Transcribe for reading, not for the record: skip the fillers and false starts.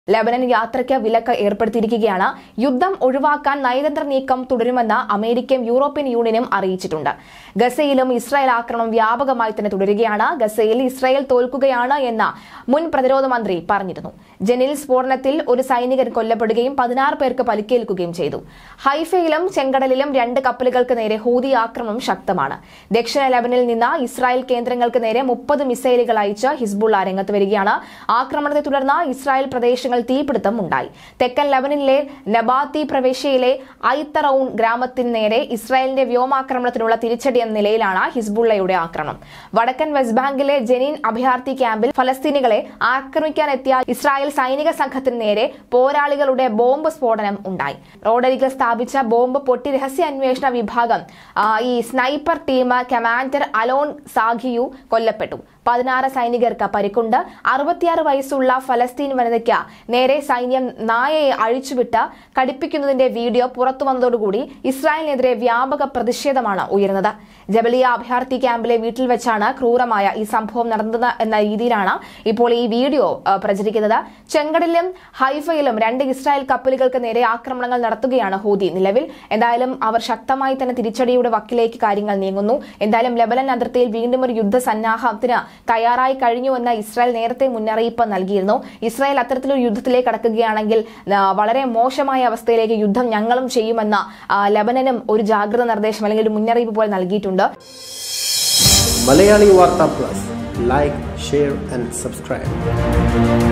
Lebanon യാത്രയ്ക്ക് വിലക്ക് ഏർപ്പെടുത്തിയിരിക്കുകയാണ്. യുദ്ധം ഒഴിവാക്കാൻ നയതന്ത്ര നീക്കം തുടരുമെന്ന് അമേരിക്കയും യൂറോപ്യൻ യൂണിയനും അറിയിച്ചിട്ടുണ്ട്. ഗസയിലും ഇസ്രായേൽ ആക്രമണം വ്യാപകമായി തന്നെ തുടരുകയാണ്. ഗസയിൽ ഇസ്രായേൽ തോൽക്കുകയാണ് എന്ന് മുൻ പ്രതിരോധ മന്ത്രി പറഞ്ഞിരുന്നു. ജനീൽ സ്ഫോടനത്തിൽ ഒരു സൈനികൻ കൊല്ലപ്പെടുകയും 16 പേർക്ക് പരിക്കേൽക്കുകയും ചെയ്തു. ഹൈഫയിലും ചെങ്കടലിലും 2 കപ്പലുകൾക്ക് നേരെ ഹൂതി ആക്രമണം ശക്തമാണ്. ദക്ഷിണ ലെബനിൽ നിന്ന് ഇസ്രായേൽ കേന്ദ്രങ്ങൾക്ക് നേരെ 30 മിസൈലുകൾ അയച്ച് ഹിസ്ബുള്ള രംഗത്ത് വരികയാണ്. ആക്രമണത്തെ തുടർന്ന് ഇസ്രായേൽ പ്രദേശങ്ങൾ തീപിടുത്തം ഉണ്ടായി. തെക്കൻ ലെബനിലെ നബാത്തി പ്രവിശ്യയിലെ ഐത്തറൌൺ ഗ്രാമത്തിന് നേരെ ഇസ്രായേലിന്റെ വ്യോമാക്രമണത്തിനുള്ള തിരിച്ചടി എന്ന നിലയിലാണ് ഹിസ്ബുള്ളയുടെ ആക്രമണം. വടക്കൻ വെസ്റ്റ് ബാങ്കിലെ ജനീൻ അഭയാർത്ഥി ക്യാമ്പിൽ ഫലസ്തീനികളെ ആക്രമിക്കാനെത്തിയ ഇസ്രായേൽ സൈനിക സംഘത്തിന് നേരെ പോരാളികളുടെ ബോംബ് സ്ഫോടനം ഉണ്ടായി. റോഡരികിൽ സ്ഥാപിച്ച ബോംബ് പൊട്ടി രഹസ്യാന്വേഷണ വിഭാഗം ഈ സ്നൈപ്പർ ടീം കമാൻഡർ അലോൺ സാഖിയു കൊല്ലപ്പെട്ടു. 16 സൈനികർക്ക് പരിക്കുണ്ട്. 66 വയസ്സുള്ള ഫലസ്തീൻ വനിതയ്ക്ക് നേരെ സൈന്യം നായയെ അഴിച്ചുവിട്ട് കടിപ്പിക്കുന്നതിന്റെ വീഡിയോ പുറത്തുവന്നതോടുകൂടി ഇസ്രായേലിനെതിരെ വ്യാപക പ്രതിഷേധമാണ് ഉയർന്നത്. ജബലിയ അഭയാർത്ഥി ക്യാമ്പിലെ വീട്ടിൽ വെച്ചാണ് ക്രൂരമായ ഈ സംഭവം നടന്നത് എന്ന രീതിയിലാണ് ഇപ്പോൾ ഈ വീഡിയോ പ്രചരിക്കുന്നത്. ചെങ്കടലിലും ഹൈഫയിലും 2 ഇസ്രായേൽ കപ്പലുകൾക്ക് നേരെ ആക്രമണങ്ങൾ നടത്തുകയാണ് ഹൂതി. നിലവിൽ എന്തായാലും അവർ ശക്തമായി തന്നെ തിരിച്ചടിയുടെ വക്കിലേക്ക് കാര്യങ്ങൾ നീങ്ങുന്നു. എന്തായാലും ലെബനൻ അതിർത്തിയിൽ വീണ്ടും ഒരു യുദ്ധസന്നാഹത്തിന് തയ്യാറായി കഴിഞ്ഞുവെന്ന് ഇസ്രായേൽ നേരത്തെ മുന്നറിയിപ്പ് നൽകിയിരുന്നു. ഇസ്രായേൽ അത്തരത്തിലൊരു യുദ്ധത്തിലേക്ക് കടക്കുകയാണെങ്കിൽ വളരെ മോശമായ അവസ്ഥയിലേക്ക് യുദ്ധം ഞങ്ങളും ചെയ്യുമെന്ന ലെബനനും ഒരു ജാഗ്രത നിർദ്ദേശം അല്ലെങ്കിൽ ഒരു മുന്നറിയിപ്പ് പോലെ നൽകിയിട്ടുണ്ട്. Malayali Vartha plus, like, share and subscribe.